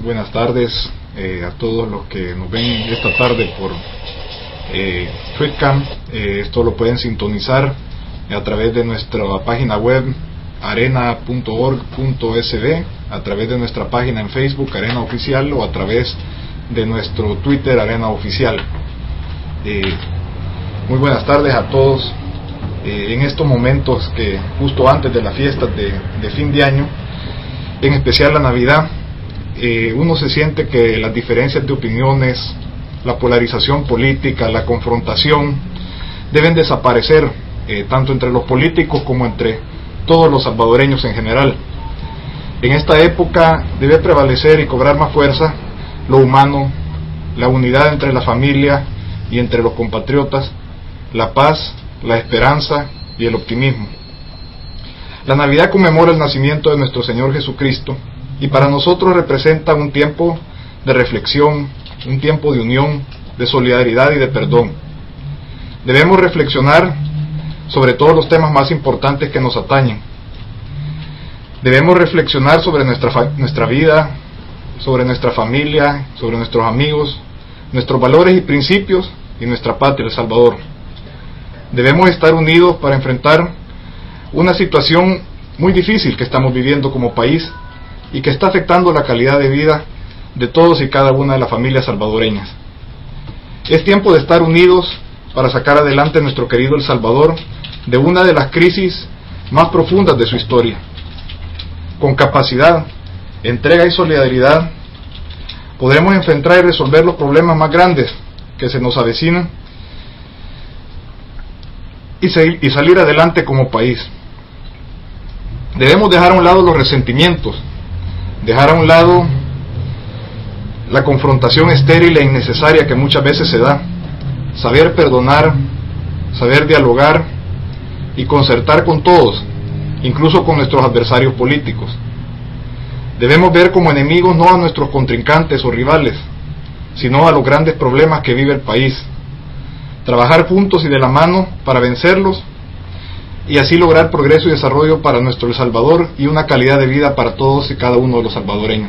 Buenas tardes a todos los que nos ven esta tarde por Tweetcam. Esto lo pueden sintonizar a través de nuestra página web arena.org.sb, a través de nuestra página en Facebook Arena Oficial o a través de nuestro Twitter Arena Oficial. Muy buenas tardes a todos. En estos momentos que justo antes de las fiestas de fin de año, en especial la Navidad, uno se siente que las diferencias de opiniones, la polarización política, la confrontación deben desaparecer, tanto entre los políticos como entre todos los salvadoreños en general. En esta época debe prevalecer y cobrar más fuerza lo humano, la unidad entre la familia y entre los compatriotas, la paz, la esperanza y el optimismo. La Navidad conmemora el nacimiento de nuestro Señor Jesucristo y para nosotros representa un tiempo de reflexión, un tiempo de unión, de solidaridad y de perdón. Debemos reflexionar sobre todos los temas más importantes que nos atañen. Debemos reflexionar sobre nuestra vida, sobre nuestra familia, sobre nuestros amigos, nuestros valores y principios y nuestra patria, El Salvador. Debemos estar unidos para enfrentar una situación muy difícil que estamos viviendo como país y que está afectando la calidad de vida de todos y cada una de las familias salvadoreñas. Es tiempo de estar unidos para sacar adelante a nuestro querido El Salvador de una de las crisis más profundas de su historia. Con capacidad, entrega y solidaridad podremos enfrentar y resolver los problemas más grandes que se nos avecinan y salir adelante como país. Debemos dejar a un lado los resentimientos, dejar a un lado la confrontación estéril e innecesaria que muchas veces se da, saber perdonar, saber dialogar y concertar con todos, incluso con nuestros adversarios políticos. Debemos ver como enemigos no a nuestros contrincantes o rivales, sino a los grandes problemas que vive el país. Trabajar juntos y de la mano para vencerlos y así lograr progreso y desarrollo para nuestro El Salvador y una calidad de vida para todos y cada uno de los salvadoreños.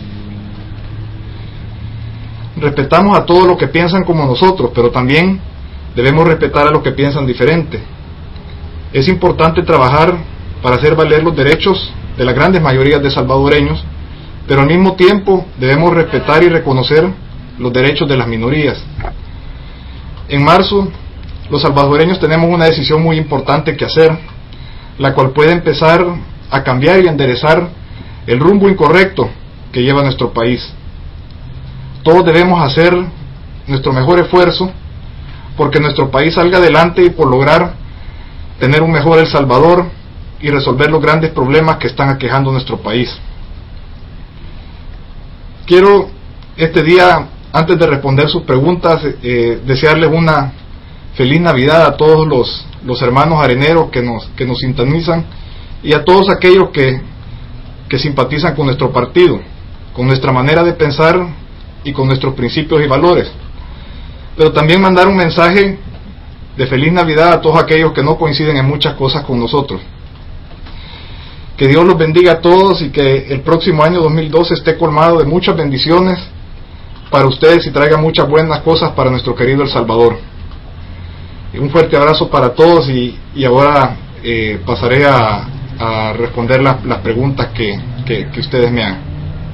Respetamos a todos los que piensan como nosotros, pero también debemos respetar a los que piensan diferente. Es importante trabajar para hacer valer los derechos de las grandes mayorías de salvadoreños, pero al mismo tiempo debemos respetar y reconocer los derechos de las minorías. En marzo, los salvadoreños tenemos una decisión muy importante que hacer, la cual puede empezar a cambiar y enderezar el rumbo incorrecto que lleva nuestro país. Todos debemos hacer nuestro mejor esfuerzo porque nuestro país salga adelante y por lograr tener un mejor El Salvador y resolver los grandes problemas que están aquejando nuestro país. Quiero este día, antes de responder sus preguntas, desearles una feliz Navidad a todos los hermanos areneros que nos sintonizan y a todos aquellos que simpatizan con nuestro partido, con nuestra manera de pensar y con nuestros principios y valores. Pero también mandar un mensaje de feliz Navidad a todos aquellos que no coinciden en muchas cosas con nosotros. Que Dios los bendiga a todos y que el próximo año 2012 esté colmado de muchas bendiciones para ustedes y traiga muchas buenas cosas para nuestro querido El Salvador. Un fuerte abrazo para todos y ahora pasaré a responder las preguntas que ustedes me hagan.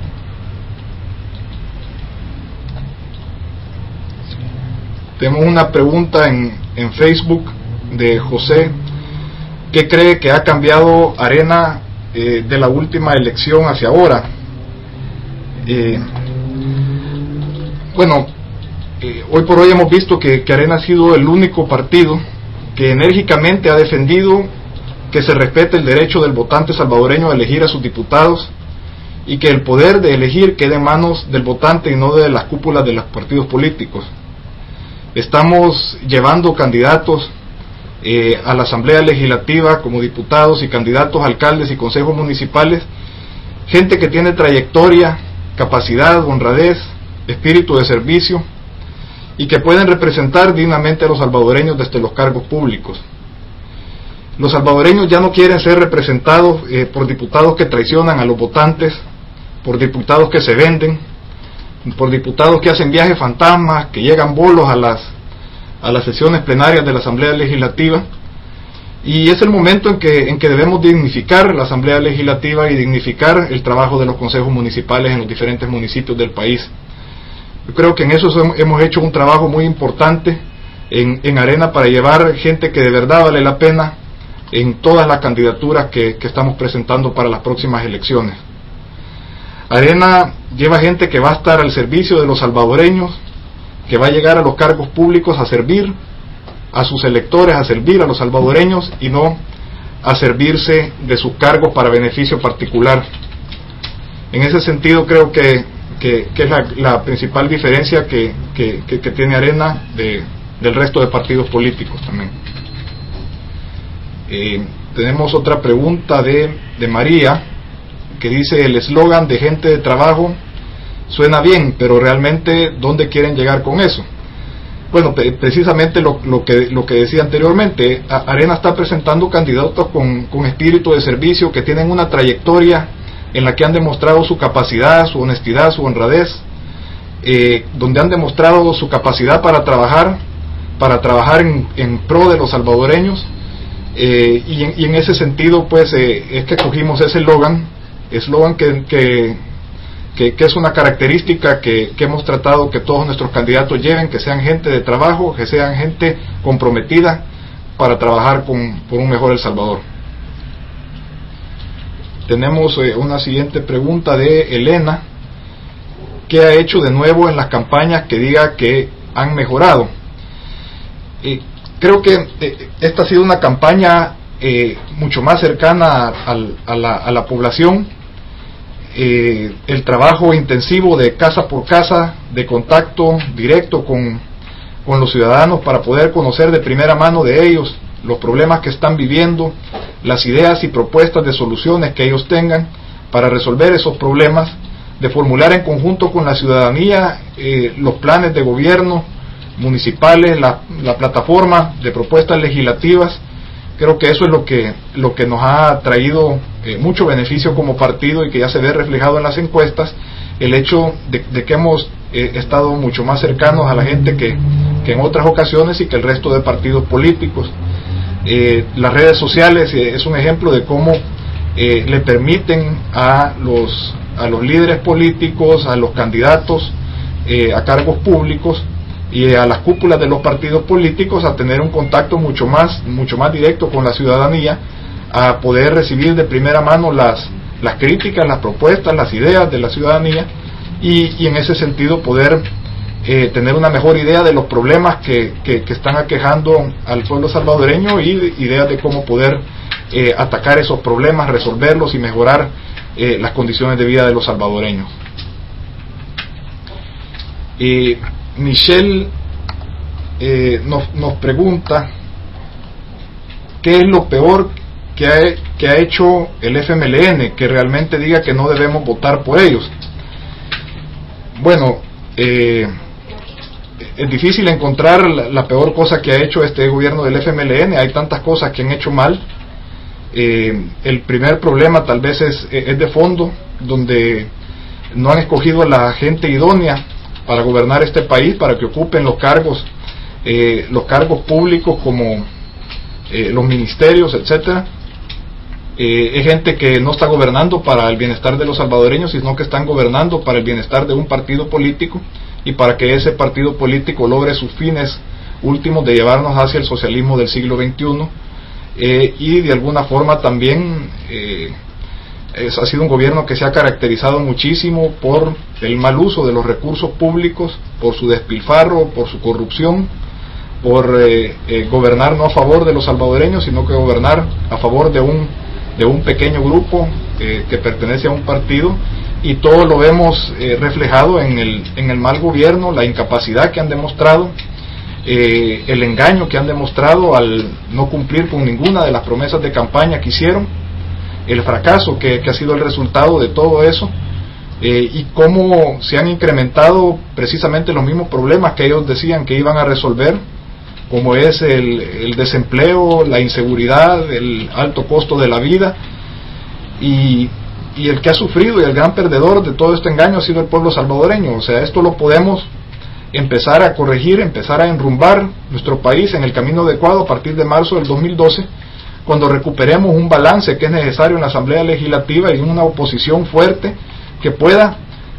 Tenemos una pregunta en Facebook de José. ¿Qué cree que ha cambiado Arena de la última elección hacia ahora? Hoy por hoy hemos visto que Arena ha sido el único partido que enérgicamente ha defendido que se respete el derecho del votante salvadoreño a elegir a sus diputados y que el poder de elegir quede en manos del votante y no de las cúpulas de los partidos políticos. Estamos llevando candidatos a la Asamblea Legislativa como diputados y candidatos a alcaldes y consejos municipales, gente que tiene trayectoria, capacidad, honradez, espíritu de servicio y que pueden representar dignamente a los salvadoreños desde los cargos públicos. Los salvadoreños ya no quieren ser representados por diputados que traicionan a los votantes, por diputados que se venden, por diputados que hacen viajes fantasmas, que llegan bolos a las sesiones plenarias de la Asamblea Legislativa. Y es el momento en que debemos dignificar la Asamblea Legislativa y dignificar el trabajo de los consejos municipales en los diferentes municipios del país. Yo creo que en eso hemos hecho un trabajo muy importante en Arena para llevar gente que de verdad vale la pena en todas las candidaturas que estamos presentando para las próximas elecciones. Arena lleva gente que va a estar al servicio de los salvadoreños, que va a llegar a los cargos públicos a servir a sus electores, a servir a los salvadoreños y no a servirse de sus cargos para beneficio particular. En ese sentido creo que es la principal diferencia que tiene Arena del resto de partidos políticos también. Tenemos otra pregunta de María, que dice: el eslogan de gente de trabajo suena bien, pero realmente ¿dónde quieren llegar con eso? Bueno, precisamente lo que decía anteriormente, Arena está presentando candidatos con espíritu de servicio, que tienen una trayectoria en la que han demostrado su capacidad, su honestidad, su honradez, donde han demostrado su capacidad para trabajar en pro de los salvadoreños, y en ese sentido pues es que cogimos ese eslogan que es una característica que hemos tratado que todos nuestros candidatos lleven, que sean gente de trabajo, que sean gente comprometida para trabajar por un mejor El Salvador. Tenemos una siguiente pregunta de Elena: ¿qué ha hecho de nuevo en las campañas que diga que han mejorado? Creo que esta ha sido una campaña mucho más cercana a la población. El trabajo intensivo de casa por casa, de contacto directo con los ciudadanos para poder conocer de primera mano de ellos los problemas que están viviendo, las ideas y propuestas de soluciones que ellos tengan para resolver esos problemas, de formular en conjunto con la ciudadanía los planes de gobierno municipales, la plataforma de propuestas legislativas. Creo que eso es lo que nos ha traído mucho beneficio como partido y que ya se ve reflejado en las encuestas, el hecho de que hemos estado mucho más cercanos a la gente que en otras ocasiones y que el resto de partidos políticos. Las redes sociales es un ejemplo de cómo le permiten a los líderes políticos, a los candidatos a cargos públicos y a las cúpulas de los partidos políticos a tener un contacto mucho más directo con la ciudadanía, a poder recibir de primera mano las críticas, las propuestas, las ideas de la ciudadanía y en ese sentido poder tener una mejor idea de los problemas que están aquejando al pueblo salvadoreño y ideas de cómo poder atacar esos problemas, resolverlos y mejorar las condiciones de vida de los salvadoreños. Michelle nos pregunta: ¿qué es lo peor que ha hecho el FMLN que realmente diga que no debemos votar por ellos? Bueno, es difícil encontrar la peor cosa que ha hecho este gobierno del FMLN. Hay tantas cosas que han hecho mal. El primer problema tal vez es de fondo, donde no han escogido a la gente idónea para gobernar este país, para que ocupen los cargos públicos como los ministerios, etcétera. Es gente que no está gobernando para el bienestar de los salvadoreños, sino que están gobernando para el bienestar de un partido político y para que ese partido político logre sus fines últimos de llevarnos hacia el socialismo del siglo XXI. Y de alguna forma también ha sido un gobierno que se ha caracterizado muchísimo por el mal uso de los recursos públicos, por su despilfarro, por su corrupción, por gobernar no a favor de los salvadoreños, sino que gobernar a favor de un pequeño grupo que pertenece a un partido, y todo lo vemos reflejado en el mal gobierno, la incapacidad que han demostrado, el engaño que han demostrado al no cumplir con ninguna de las promesas de campaña que hicieron, el fracaso que ha sido el resultado de todo eso, y cómo se han incrementado precisamente los mismos problemas que ellos decían que iban a resolver, como es el desempleo, la inseguridad, el alto costo de la vida, y y el que ha sufrido y el gran perdedor de todo este engaño ha sido el pueblo salvadoreño. O sea, esto lo podemos empezar a corregir, empezar a enrumbar nuestro país en el camino adecuado a partir de marzo del 2012, cuando recuperemos un balance que es necesario en la Asamblea Legislativa y una oposición fuerte que pueda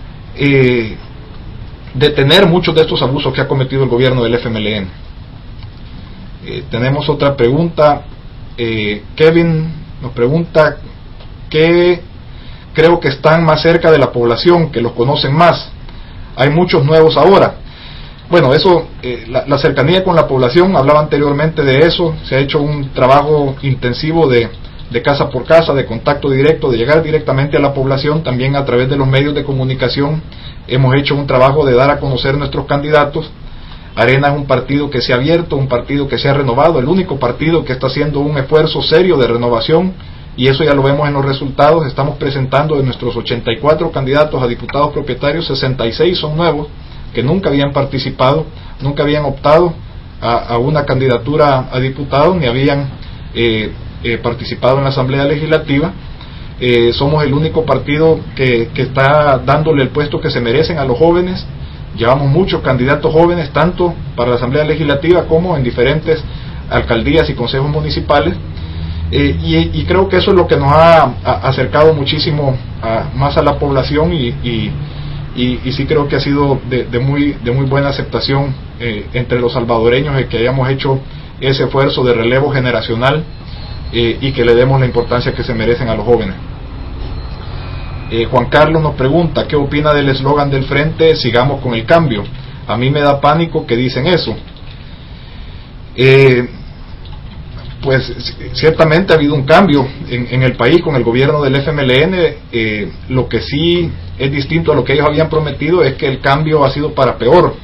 detener muchos de estos abusos que ha cometido el gobierno del FMLN. Tenemos otra pregunta. Kevin nos pregunta que creo que están más cerca de la población, que los conocen más. Hay muchos nuevos ahora. Bueno, eso, la cercanía con la población, hablaba anteriormente de eso. Se ha hecho un trabajo intensivo de casa por casa, de contacto directo, de llegar directamente a la población. También a través de los medios de comunicación hemos hecho un trabajo de dar a conocer nuestros candidatos. Arena es un partido que se ha abierto, un partido que se ha renovado, el único partido que está haciendo un esfuerzo serio de renovación, y eso ya lo vemos en los resultados. Estamos presentando de nuestros 84 candidatos a diputados propietarios, 66 son nuevos, que nunca habían participado, nunca habían optado a una candidatura a diputado, ni habían participado en la Asamblea Legislativa. Somos el único partido que está dándole el puesto que se merecen a los jóvenes. Llevamos muchos candidatos jóvenes, tanto para la Asamblea Legislativa como en diferentes alcaldías y consejos municipales, y creo que eso es lo que nos ha acercado muchísimo más a la población, y sí creo que ha sido de muy buena aceptación entre los salvadoreños el que hayamos hecho ese esfuerzo de relevo generacional y que le demos la importancia que se merecen a los jóvenes. Juan Carlos nos pregunta qué opina del eslogan del Frente Sigamos con el Cambio. A mí me da pánico que dicen eso. Pues ciertamente ha habido un cambio en el país con el gobierno del FMLN. Lo que sí es distinto a lo que ellos habían prometido es que el cambio ha sido para peor.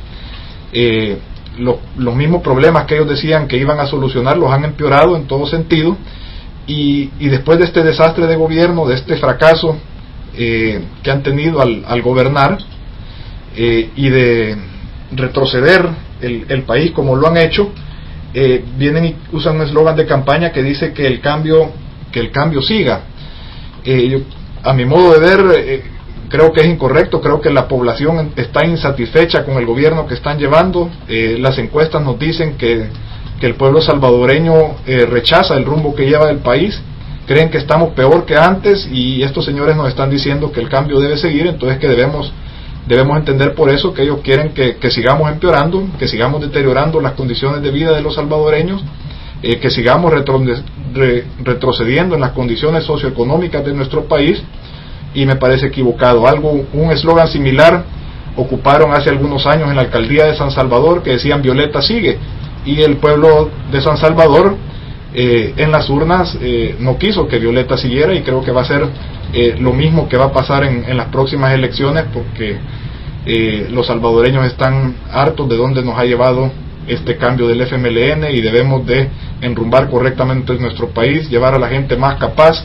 Los mismos problemas que ellos decían que iban a solucionar los han empeorado en todo sentido, y después de este desastre de gobierno, de este fracaso que han tenido al gobernar, y de retroceder el país como lo han hecho, vienen y usan un eslogan de campaña que dice que el cambio siga. A mi modo de ver, creo que es incorrecto. Creo que la población está insatisfecha con el gobierno que están llevando. Las encuestas nos dicen que el pueblo salvadoreño rechaza el rumbo que lleva el país. Creen que estamos peor que antes, y estos señores nos están diciendo que el cambio debe seguir. Entonces que debemos entender por eso que ellos quieren que sigamos empeorando, que sigamos deteriorando las condiciones de vida de los salvadoreños, que sigamos retrocediendo en las condiciones socioeconómicas de nuestro país, y me parece equivocado. Un eslogan similar ocuparon hace algunos años en la alcaldía de San Salvador, que decían Violeta sigue, y el pueblo de San Salvador en las urnas no quiso que Violeta siguiera, y creo que va a ser lo mismo que va a pasar en las próximas elecciones, porque los salvadoreños están hartos de dónde nos ha llevado este cambio del FMLN, y debemos de enrumbar correctamente nuestro país, llevar a la gente más capaz,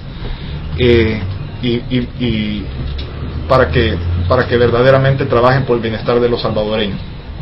y para que verdaderamente trabajen por el bienestar de los salvadoreños.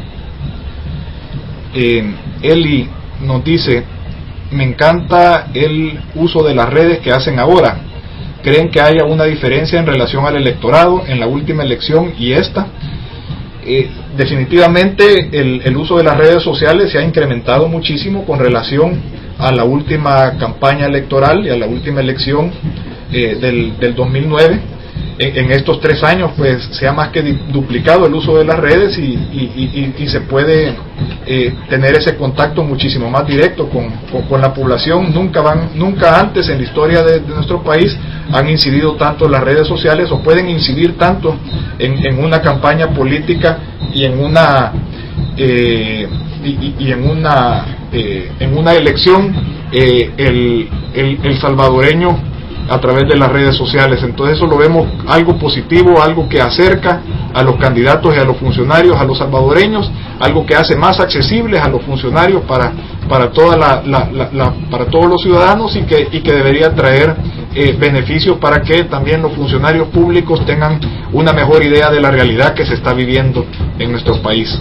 Eli nos dice: me encanta el uso de las redes que hacen ahora. ¿Creen que haya una diferencia en relación al electorado en la última elección y esta? Definitivamente el uso de las redes sociales se ha incrementado muchísimo con relación a la última campaña electoral y a la última elección del 2009. En estos 3 años pues se ha más que duplicado el uso de las redes, y se puede tener ese contacto muchísimo más directo con la población. Nunca antes en la historia de nuestro país han incidido tanto las redes sociales, o pueden incidir tanto en una campaña política y en una elección, el salvadoreño a través de las redes sociales. Entonces eso lo vemos algo positivo, algo que acerca a los candidatos y a los funcionarios a los salvadoreños, algo que hace más accesibles a los funcionarios para todos los ciudadanos, y que debería traer beneficios para que también los funcionarios públicos tengan una mejor idea de la realidad que se está viviendo en nuestro país.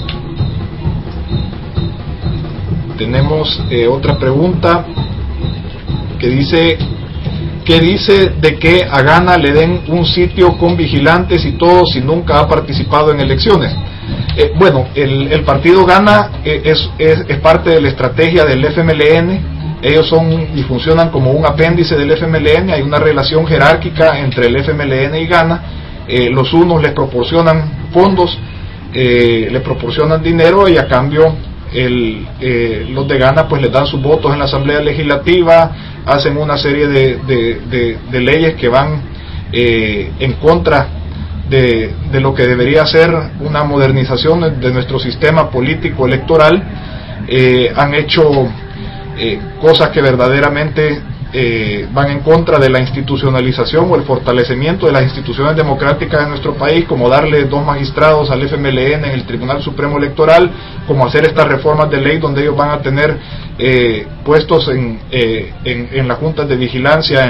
Tenemos otra pregunta que dice: que dice de que a Gana le den un sitio con vigilantes y todo si nunca ha participado en elecciones. Bueno, el partido Gana es parte de la estrategia del FMLN. Ellos son y funcionan como un apéndice del FMLN. Hay una relación jerárquica entre el FMLN y Gana. Los unos les proporcionan fondos, les proporcionan dinero, y a cambio los de Gana pues les dan sus votos en la Asamblea Legislativa, hacen una serie de leyes que van en contra de lo que debería ser una modernización de nuestro sistema político electoral. Han hecho cosas que verdaderamente van en contra de la institucionalización o el fortalecimiento de las instituciones democráticas de nuestro país, como darle 2 magistrados al FMLN en el Tribunal Supremo Electoral, como hacer estas reformas de ley donde ellos van a tener puestos en las juntas de vigilancia,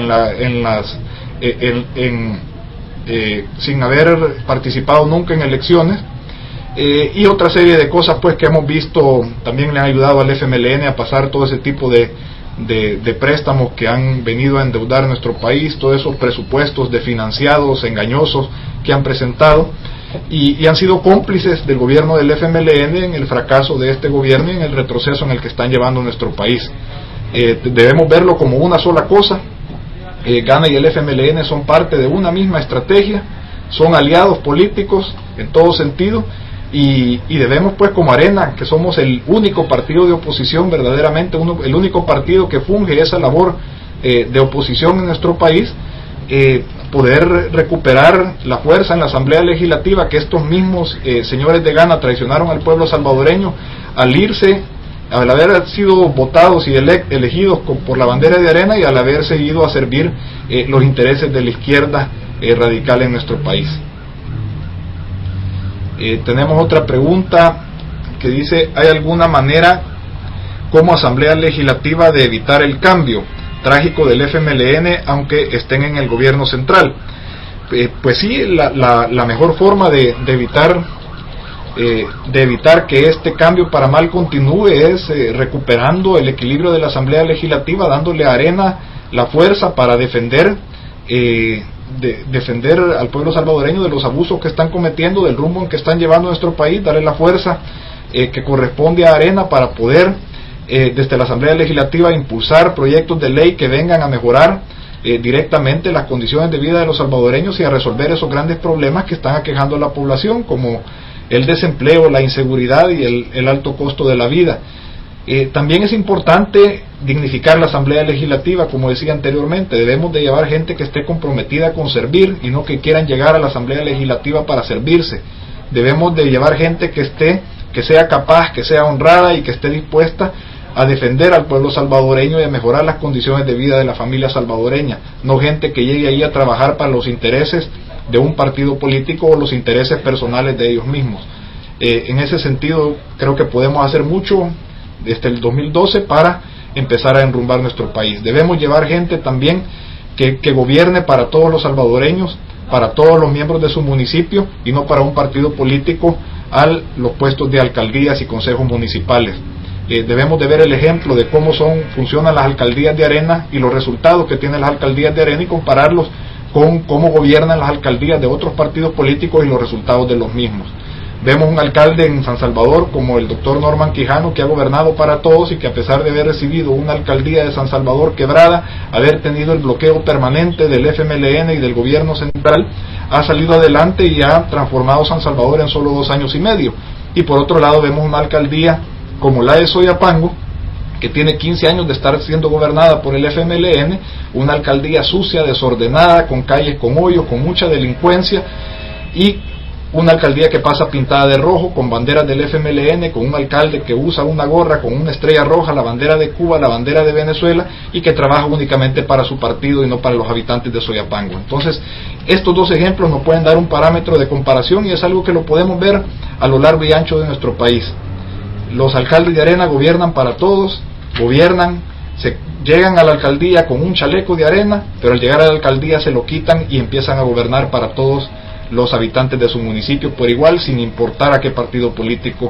sin haber participado nunca en elecciones, y otra serie de cosas pues que hemos visto también le han ayudado al FMLN a pasar todo ese tipo de préstamos que han venido a endeudar nuestro país, todos esos presupuestos desfinanciados, engañosos que han presentado, y han sido cómplices del gobierno del FMLN en el fracaso de este gobierno y en el retroceso en el que están llevando nuestro país. Debemos verlo como una sola cosa. Gana y el FMLN son parte de una misma estrategia, son aliados políticos en todo sentido, y debemos pues como Arena, que somos el único partido de oposición verdaderamente, el único partido que funge esa labor de oposición en nuestro país, poder recuperar la fuerza en la Asamblea Legislativa que estos mismos señores de Gana traicionaron al pueblo salvadoreño al haber sido votados y elegidos por la bandera de Arena, y al haberse ido a servir los intereses de la izquierda radical en nuestro país. Tenemos otra pregunta que dice: ¿hay alguna manera como Asamblea Legislativa de evitar el cambio trágico del FMLN aunque estén en el gobierno central? Pues sí, la mejor forma de evitar que este cambio para mal continúe es recuperando el equilibrio de la Asamblea Legislativa, dándole a Arena la fuerza para defender al pueblo salvadoreño de los abusos que están cometiendo, del rumbo en que están llevando nuestro país, darle la fuerza que corresponde a Arena para poder desde la Asamblea Legislativa impulsar proyectos de ley que vengan a mejorar directamente las condiciones de vida de los salvadoreños y a resolver esos grandes problemas que están aquejando a la población, como el desempleo, la inseguridad y el alto costo de la vida. También es importante dignificar la Asamblea Legislativa, como decía anteriormente. Debemos de llevar gente que esté comprometida con servir y no que quieran llegar a la Asamblea Legislativa para servirse. Debemos de llevar gente que sea capaz, que sea honrada y que esté dispuesta a defender al pueblo salvadoreño y a mejorar las condiciones de vida de la familia salvadoreña, no gente que llegue ahí a trabajar para los intereses de un partido político o los intereses personales de ellos mismos. En ese sentido creo que podemos hacer mucho desde el 2012 para empezar a enrumbar nuestro país. Debemos llevar gente también que gobierne para todos los salvadoreños, para todos los miembros de su municipio, y no para un partido político a los puestos de alcaldías y consejos municipales. Debemos de ver el ejemplo de cómo funcionan las alcaldías de Arena y los resultados que tienen las alcaldías de Arena, y compararlos con cómo gobiernan las alcaldías de otros partidos políticos y los resultados de los mismos. Vemos un alcalde en San Salvador como el doctor Norman Quijano, que ha gobernado para todos y que, a pesar de haber recibido una alcaldía de San Salvador quebrada, haber tenido el bloqueo permanente del FMLN y del gobierno central, ha salido adelante y ha transformado San Salvador en solo 2 años y medio. Y por otro lado vemos una alcaldía como la de Soyapango, que tiene 15 años de estar siendo gobernada por el FMLN, una alcaldía sucia, desordenada, con calles con hoyos, con mucha delincuencia, y una alcaldía que pasa pintada de rojo, con banderas del FMLN, con un alcalde que usa una gorra con una estrella roja, la bandera de Cuba, la bandera de Venezuela, y que trabaja únicamente para su partido y no para los habitantes de Soyapango. Entonces, estos 2 ejemplos nos pueden dar un parámetro de comparación, y es algo que lo podemos ver a lo largo y ancho de nuestro país. Los alcaldes de Arena gobiernan para todos, llegan a la alcaldía con un chaleco de Arena, pero al llegar a la alcaldía se lo quitan y empiezan a gobernar para todos los habitantes de su municipio por igual, sin importar a qué partido político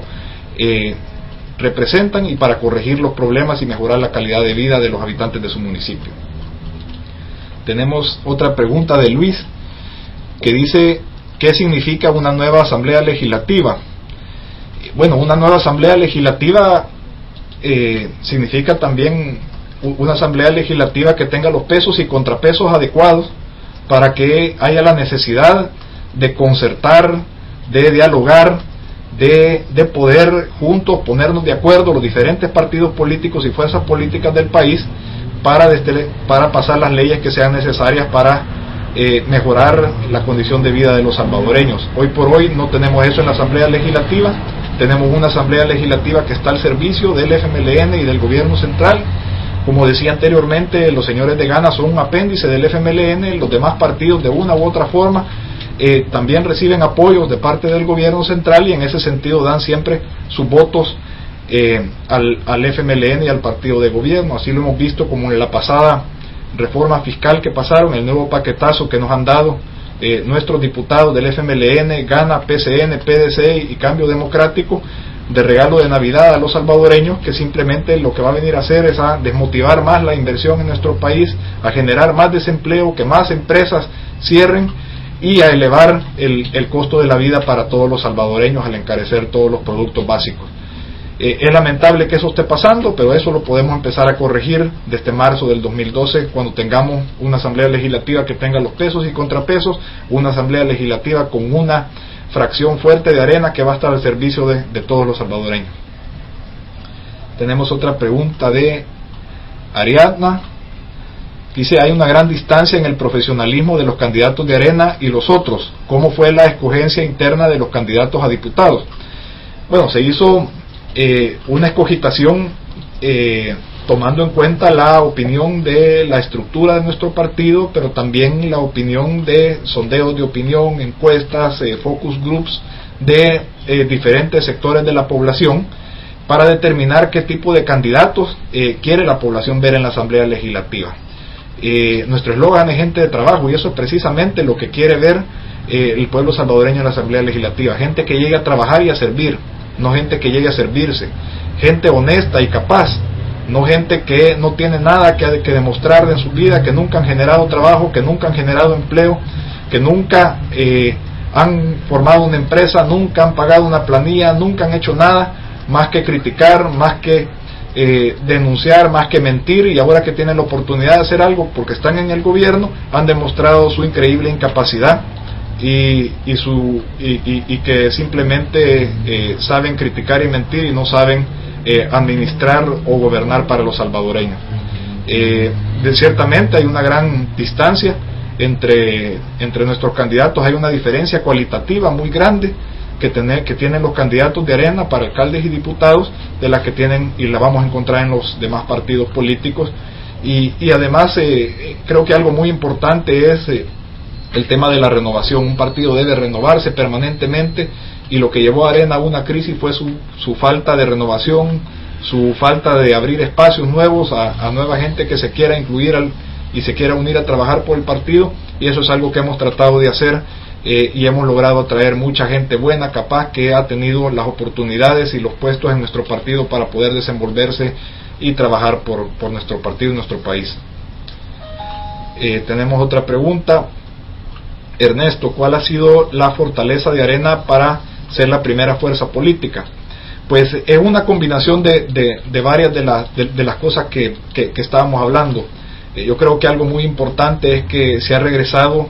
representan, y para corregir los problemas y mejorar la calidad de vida de los habitantes de su municipio. Tenemos otra pregunta de Luis, que dice: ¿qué significa una nueva asamblea legislativa? Bueno, una nueva asamblea legislativa significa también una asamblea legislativa que tenga los pesos y contrapesos adecuados para que haya la necesidad de concertar, de dialogar, de poder juntos ponernos de acuerdo los diferentes partidos políticos y fuerzas políticas del país para pasar las leyes que sean necesarias para mejorar la condición de vida de los salvadoreños. Hoy por hoy no tenemos eso en la Asamblea Legislativa. Tenemos una Asamblea Legislativa que está al servicio del FMLN y del gobierno central. Como decía anteriormente, los señores de Gana son un apéndice del FMLN. Los demás partidos, de una u otra forma, también reciben apoyos de parte del gobierno central, y en ese sentido dan siempre sus votos al FMLN y al partido de gobierno. Así lo hemos visto como en la pasada reforma fiscal que pasaron, el nuevo paquetazo que nos han dado nuestros diputados del FMLN, Gana, PCN, PDC y Cambio Democrático, de regalo de Navidad a los salvadoreños, que simplemente lo que va a venir a hacer es a desmotivar más la inversión en nuestro país, a generar más desempleo, que más empresas cierren y a elevar el costo de la vida para todos los salvadoreños al encarecer todos los productos básicos. Es lamentable que eso esté pasando, pero eso lo podemos empezar a corregir desde marzo del 2012, cuando tengamos una asamblea legislativa que tenga los pesos y contrapesos, una asamblea legislativa con una fracción fuerte de Arena que va a estar al servicio de todos los salvadoreños. Tenemos otra pregunta de Ariadna. Dice: hay una gran distancia en el profesionalismo de los candidatos de Arena y los otros. ¿Cómo fue la escogencia interna de los candidatos a diputados? Bueno, se hizo una escogitación tomando en cuenta la opinión de la estructura de nuestro partido, pero también la opinión de sondeos de opinión, encuestas, focus groups de diferentes sectores de la población, para determinar qué tipo de candidatos quiere la población ver en la Asamblea Legislativa. Nuestro eslogan es gente de trabajo, y eso es precisamente lo que quiere ver el pueblo salvadoreño en la Asamblea Legislativa: gente que llegue a trabajar y a servir, no gente que llegue a servirse, gente honesta y capaz, no gente que no tiene nada que demostrar en su vida, que nunca han generado trabajo, que nunca han generado empleo, que nunca han formado una empresa, nunca han pagado una planilla, nunca han hecho nada más que criticar, más que denunciar, más que mentir, y ahora que tienen la oportunidad de hacer algo porque están en el gobierno, han demostrado su increíble incapacidad y que simplemente saben criticar y mentir, y no saben administrar o gobernar para los salvadoreños. Ciertamente hay una gran distancia entre nuestros candidatos, hay una diferencia cualitativa muy grande que tienen los candidatos de Arena para alcaldes y diputados de la que tienen y la vamos a encontrar en los demás partidos políticos. Y además creo que algo muy importante es el tema de la renovación. Un partido debe renovarse permanentemente, y lo que llevó a Arena a una crisis fue su falta de renovación, su falta de abrir espacios nuevos a nueva gente que se quiera incluir y se quiera unir a trabajar por el partido, y eso es algo que hemos tratado de hacer, y hemos logrado atraer mucha gente buena, capaz, que ha tenido las oportunidades y los puestos en nuestro partido para poder desenvolverse y trabajar por nuestro partido y nuestro país. Tenemos otra pregunta. Ernesto, ¿cuál ha sido la fortaleza de Arena para ser la primera fuerza política? Pues es una combinación de varias de las cosas que estábamos hablando. Yo creo que algo muy importante es que se ha regresado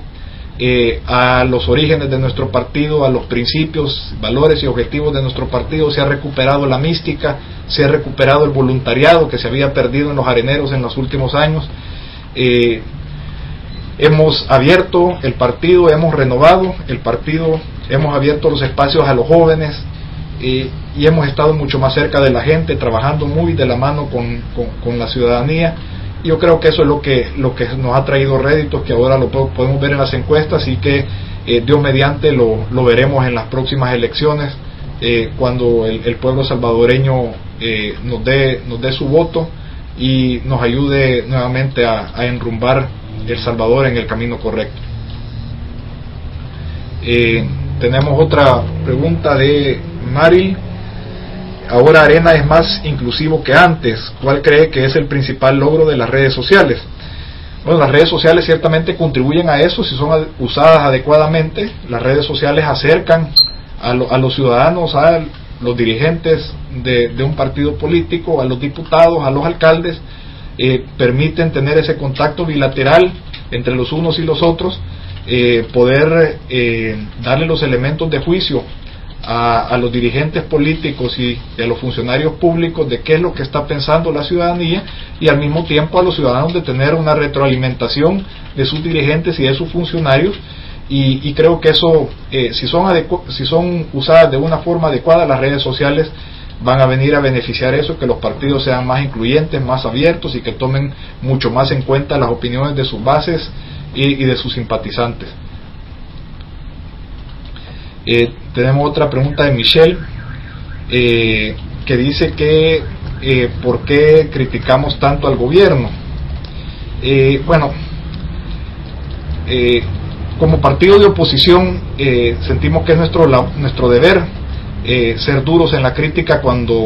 a los orígenes de nuestro partido, a los principios, valores y objetivos de nuestro partido. Se ha recuperado la mística, se ha recuperado el voluntariado que se había perdido en los areneros en los últimos años. Hemos abierto el partido, hemos renovado el partido, hemos abierto los espacios a los jóvenes, y hemos estado mucho más cerca de la gente, trabajando muy de la mano con la ciudadanía. Yo creo que eso es lo que nos ha traído réditos, que ahora lo podemos ver en las encuestas, y que Dios mediante lo veremos en las próximas elecciones, cuando el pueblo salvadoreño nos dé su voto y nos ayude nuevamente a enrumbar El Salvador en el camino correcto. Tenemos otra pregunta de Mari. Ahora Arena es más inclusivo que antes. ¿Cuál cree que es el principal logro de las redes sociales? Bueno, las redes sociales ciertamente contribuyen a eso si son usadas adecuadamente. Las redes sociales acercan a los ciudadanos, a los dirigentes de un partido político, a los diputados, a los alcaldes, permiten tener ese contacto bilateral entre los unos y los otros, poder darle los elementos de juicio a los dirigentes políticos y a los funcionarios públicos de qué es lo que está pensando la ciudadanía, y al mismo tiempo a los ciudadanos de tener una retroalimentación de sus dirigentes y de sus funcionarios, y creo que eso, si son usadas de una forma adecuada, las redes sociales van a venir a beneficiar eso, que los partidos sean más incluyentes, más abiertos, y que tomen mucho más en cuenta las opiniones de sus bases y de sus simpatizantes. Tenemos otra pregunta de Michelle, que dice que ¿por qué criticamos tanto al gobierno? Como partido de oposición sentimos que es nuestro deber ser duros en la crítica cuando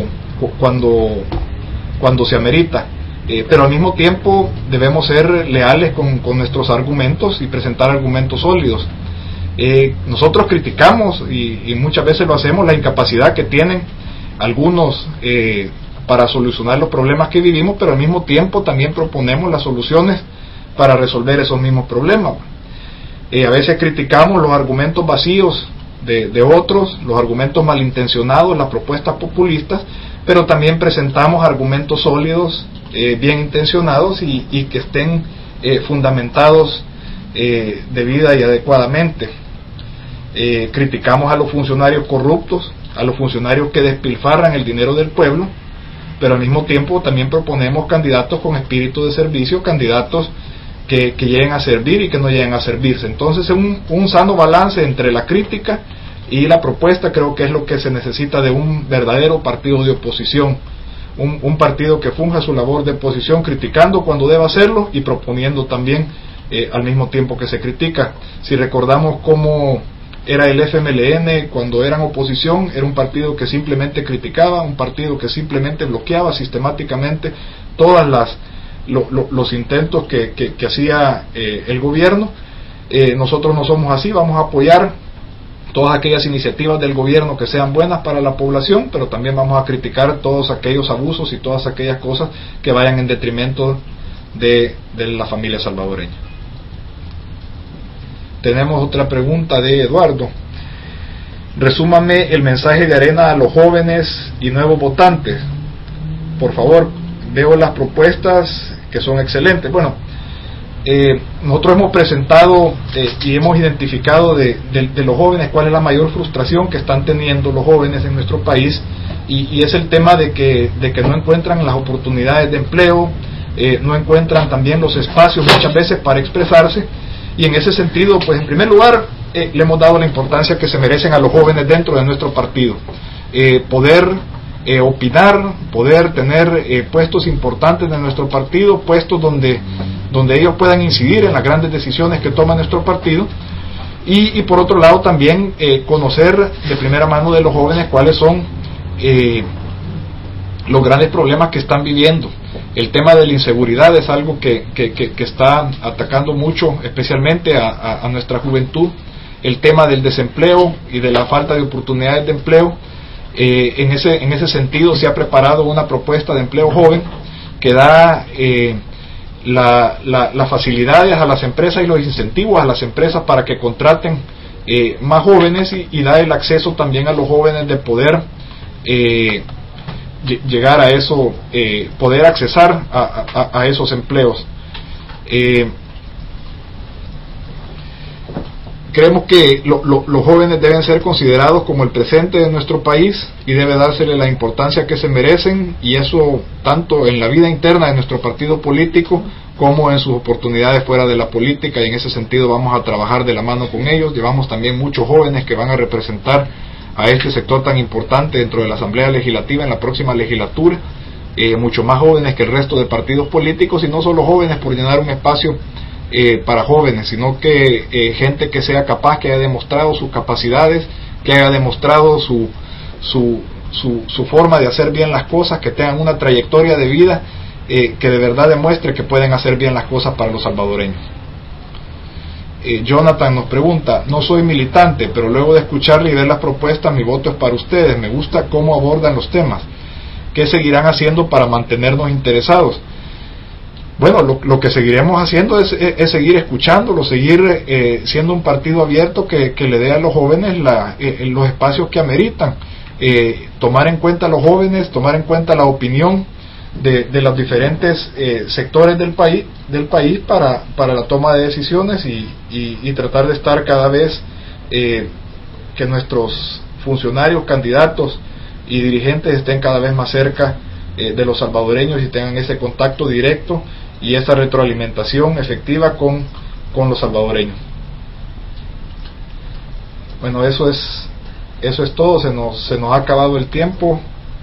se amerita, pero al mismo tiempo debemos ser leales con nuestros argumentos y presentar argumentos sólidos. Nosotros criticamos, y muchas veces lo hacemos, la incapacidad que tienen algunos para solucionar los problemas que vivimos, pero al mismo tiempo también proponemos las soluciones para resolver esos mismos problemas. A veces criticamos los argumentos vacíos de otros, los argumentos malintencionados, las propuestas populistas, pero también presentamos argumentos sólidos, bien intencionados y que estén fundamentados debida y adecuadamente. Criticamos a los funcionarios corruptos, a los funcionarios que despilfarran el dinero del pueblo, pero al mismo tiempo también proponemos candidatos con espíritu de servicio, candidatos que lleguen a servir y que no lleguen a servirse. Entonces un sano balance entre la crítica y la propuesta creo que es lo que se necesita de un verdadero partido de oposición, un partido que funja su labor de oposición, criticando cuando deba hacerlo y proponiendo también al mismo tiempo que se critica. Si recordamos cómo era el FMLN cuando eran oposición, era un partido que simplemente criticaba, un partido que simplemente bloqueaba sistemáticamente todas los intentos que hacía el gobierno. Nosotros no somos así, vamos a apoyar todas aquellas iniciativas del gobierno que sean buenas para la población, pero también vamos a criticar todos aquellos abusos y todas aquellas cosas que vayan en detrimento de la familia salvadoreña. Tenemos otra pregunta de Eduardo. Resúmame el mensaje de Arena a los jóvenes y nuevos votantes. Por favor, veo las propuestas que son excelentes. Bueno, nosotros hemos presentado y hemos identificado de los jóvenes cuál es la mayor frustración que están teniendo los jóvenes en nuestro país, y es el tema de que no encuentran las oportunidades de empleo, no encuentran también los espacios muchas veces para expresarse, y en ese sentido, pues en primer lugar le hemos dado la importancia que se merecen a los jóvenes dentro de nuestro partido, poder opinar, poder tener puestos importantes de nuestro partido, puestos donde ellos puedan incidir en las grandes decisiones que toma nuestro partido, y por otro lado también conocer de primera mano de los jóvenes cuáles son los grandes problemas que están viviendo. El tema de la inseguridad es algo que está atacando mucho, especialmente a nuestra juventud. El tema del desempleo y de la falta de oportunidades de empleo. En ese sentido se ha preparado una propuesta de empleo joven que da las facilidades a las empresas y los incentivos a las empresas para que contraten más jóvenes, y da el acceso también a los jóvenes de poder llegar a eso, poder accesar a esos empleos. Creemos que los jóvenes deben ser considerados como el presente de nuestro país y debe dársele la importancia que se merecen, y eso tanto en la vida interna de nuestro partido político como en sus oportunidades fuera de la política, y en ese sentido vamos a trabajar de la mano con ellos. Llevamos también muchos jóvenes que van a representar a este sector tan importante dentro de la Asamblea Legislativa en la próxima legislatura, mucho más jóvenes que el resto de partidos políticos, y no solo jóvenes por llenar un espacio para jóvenes, sino que gente que sea capaz, que haya demostrado sus capacidades, que haya demostrado su forma de hacer bien las cosas, que tengan una trayectoria de vida que de verdad demuestre que pueden hacer bien las cosas para los salvadoreños. Jonathan nos pregunta: no soy militante, pero luego de escucharle y ver las propuestas, mi voto es para ustedes. Me gusta cómo abordan los temas. ¿Qué seguirán haciendo para mantenernos interesados? Bueno, lo que seguiremos haciendo es seguir escuchándolo, seguir siendo un partido abierto que le dé a los jóvenes los espacios que ameritan, tomar en cuenta a los jóvenes, tomar en cuenta la opinión de los diferentes sectores del país para la toma de decisiones y tratar de estar cada vez que nuestros funcionarios, candidatos y dirigentes estén cada vez más cerca de los salvadoreños y tengan ese contacto directo y esa retroalimentación efectiva con los salvadoreños. Bueno, eso es todo. Se nos ha acabado el tiempo.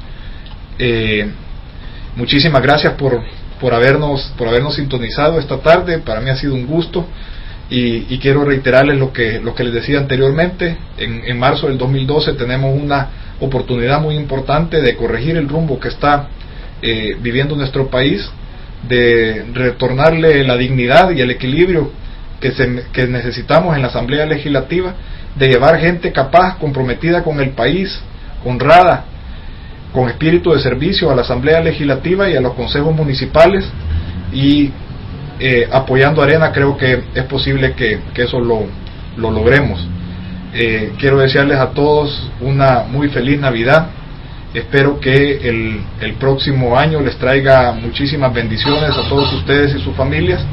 Muchísimas gracias por habernos sintonizado esta tarde. Para mí ha sido un gusto y quiero reiterarles lo que les decía anteriormente. En marzo del 2012 tenemos una oportunidad muy importante de corregir el rumbo que está viviendo nuestro país, de retornarle la dignidad y el equilibrio que necesitamos en la Asamblea Legislativa, de llevar gente capaz, comprometida con el país, honrada, con espíritu de servicio a la Asamblea Legislativa y a los consejos municipales, y apoyando a Arena creo que es posible que eso lo logremos. Quiero desearles a todos una muy feliz Navidad. Espero que el próximo año les traiga muchísimas bendiciones a todos ustedes y sus familias,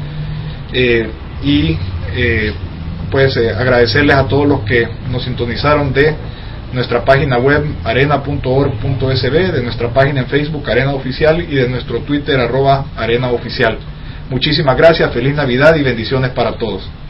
pues agradecerles a todos los que nos sintonizaron de nuestra página web arena.org.sb, de nuestra página en Facebook Arena Oficial y de nuestro Twitter @ArenaOficial. Muchísimas gracias, feliz Navidad y bendiciones para todos.